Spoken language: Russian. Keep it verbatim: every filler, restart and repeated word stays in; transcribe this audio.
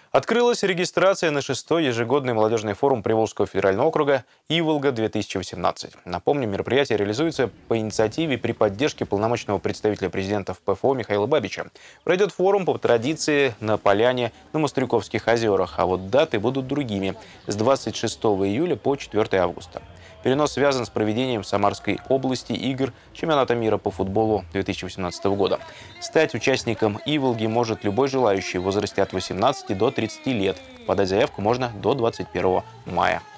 Открылась регистрация на шестой ежегодный молодежный форум Приволжского федерального округа «Иволга-две тысячи восемнадцать». Напомню, мероприятие реализуется по инициативе при поддержке полномочного представителя президента в ПФО Михаила Бабича. Пройдет форум по традиции на поляне на Мострюковских озерах, а вот даты будут другими – с двадцать шестого июля по четвёртое августа. Перенос связан с проведением в Самарской области игр чемпионата мира по футболу две тысячи восемнадцатого года. Стать участником «Иволги» может любой желающий в возрасте от восемнадцати до тридцати лет. Подать заявку можно до двадцать первого мая.